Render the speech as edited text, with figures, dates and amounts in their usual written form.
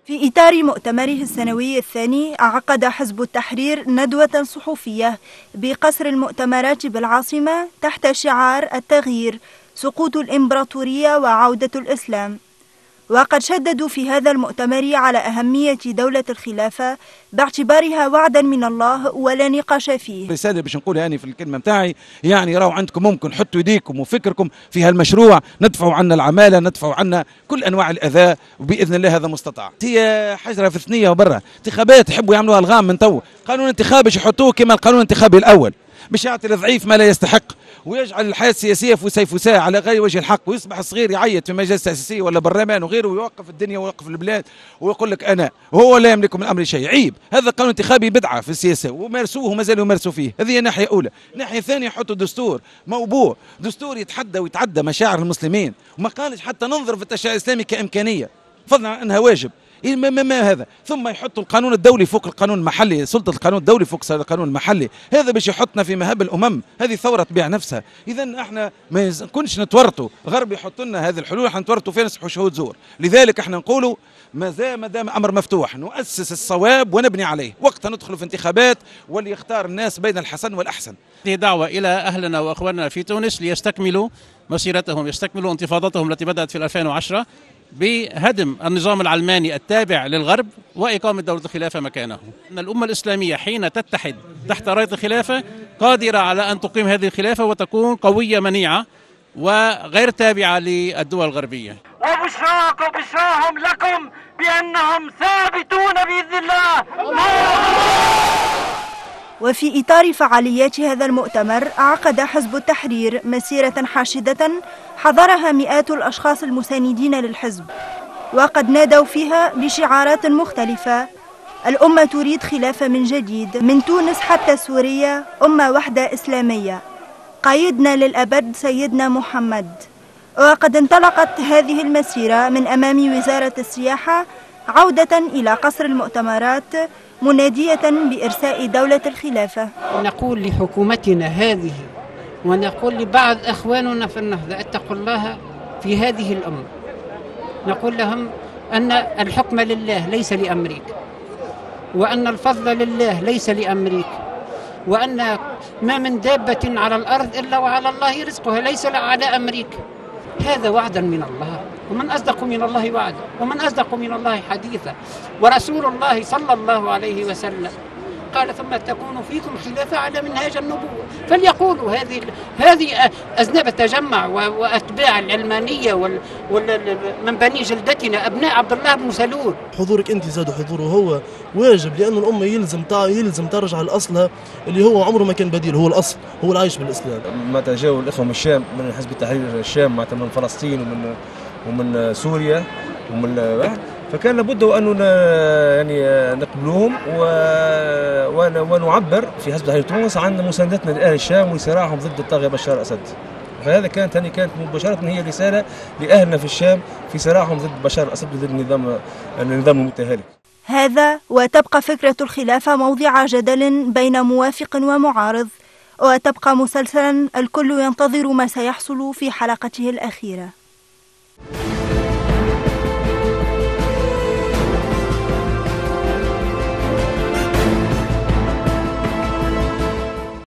في إطار مؤتمره السنوي الثاني، عقد حزب التحرير ندوة صحفية بقصر المؤتمرات بالعاصمة تحت شعار التغيير، سقوط الإمبراطورية وعودة الإسلام. وقد شددوا في هذا المؤتمر على أهمية دولة الخلافة باعتبارها وعدا من الله ولا نقاش فيه. رسالة باش نقول يعني في الكلمة متاعي، يعني راهو عندكم ممكن حطوا يديكم وفكركم في هالمشروع، ندفعوا عنا العمالة، ندفعوا عنا كل أنواع الأذى، وبإذن الله هذا مستطاع. هي حجرة في ثنية وبرا، انتخابات يحبوا يعملوها الغام من تو، قانون انتخابي باش يحطوه كما القانون الانتخابي الأول، باش يعطي الضعيف ما لا يستحق، ويجعل الحياة السياسية فسيفساء على غير وجه الحق، ويصبح الصغير يعيط في مجلس تأسيسية ولا برلمان وغيره، ويوقف الدنيا ويوقف البلاد ويقول لك أنا، وهو لا يملك من الأمر شيء. عيب، هذا القانون الانتخابي بدعة في السياسة ومارسوه وما زالوا يمارسوا فيه. هذه ناحية أولى. ناحية ثانية يحطوا دستور موبوء، دستور يتحدى ويتعدى مشاعر المسلمين، وما قالش حتى ننظر في التشريع الإسلامي كإمكانية، فضلا عن أنها واجب. ما هذا، ثم يحطوا القانون الدولي فوق القانون المحلي، سلطة القانون الدولي فوق القانون المحلي، هذا باش يحطنا في مهب الأمم. هذه ثورة تبيع نفسها. إذا احنا ما نكونش نتورطوا، غرب يحط لنا هذه الحلول احنا نتورطوا فيها، نصبحوا شهود زور. لذلك احنا نقولوا ما دام أمر مفتوح، نؤسس الصواب ونبني عليه، وقتها ندخل في انتخابات واللي يختار الناس بين الحسن والأحسن. هذه دعوة إلى أهلنا وأخواننا في تونس ليستكملوا مسيرتهم، يستكملوا انتفاضتهم التي بدأت في 2010 بهدم النظام العلماني التابع للغرب وإقامة دولة الخلافة مكانه. أن الأمة الإسلامية حين تتحد تحت راية الخلافة قادرة على أن تقيم هذه الخلافة وتكون قوية منيعة وغير تابعة للدول الغربية. وبشراهم لكم بأنهم ثابتون بإذن الله. وفي إطار فعاليات هذا المؤتمر، عقد حزب التحرير مسيرة حاشدة حضرها مئات الأشخاص المساندين للحزب، وقد نادوا فيها بشعارات مختلفة: الأمة تريد خلافة من جديد، من تونس حتى سوريا، أمة وحدة إسلامية، قايدنا للأبد سيدنا محمد. وقد انطلقت هذه المسيرة من أمام وزارة السياحة عودة إلى قصر المؤتمرات، منادية بإرساء دولة الخلافة. نقول لحكومتنا هذه ونقول لبعض أخواننا في النهضة اتقوا الله في هذه الأمة. نقول لهم أن الحكم لله ليس لأمريكا، وأن الفضل لله ليس لأمريكا، وأن ما من دابة على الأرض إلا وعلى الله رزقها ليس على أمريكا. هذا وعدا من الله، ومن أصدق من الله وعدا، ومن أصدق من الله حديثا. ورسول الله صلى الله عليه وسلم قال: ثم تكون فيكم خلافة على منهاج النبوة. فليقولوا هذه أذناب التجمع وأتباع العلمانية من بني جلدتنا أبناء عبد الله بن سلول. حضورك أنت زاد حضوره هو واجب، لأن الأمة يلزم ترجع لأصلها اللي هو عمره ما كان بديل، هو الأصل، هو العيش بالإسلام. متى جاءوا الإخوة من الشام، من حزب التحرير الشام، من فلسطين ومن سوريا فكان لابد أن يعني نقبلوهم ونعبر في حزب تحرير تونس عن مساندتنا لأهل الشام وصراعهم ضد الطاغية بشار الأسد. فهذا كانت مباشرة هي رسالة لأهلنا في الشام في صراعهم ضد بشار الأسد وضد النظام المتهالك. هذا وتبقى فكرة الخلافة موضع جدل بين موافق ومعارض، وتبقى مسلسلا الكل ينتظر ما سيحصل في حلقته الأخيرة.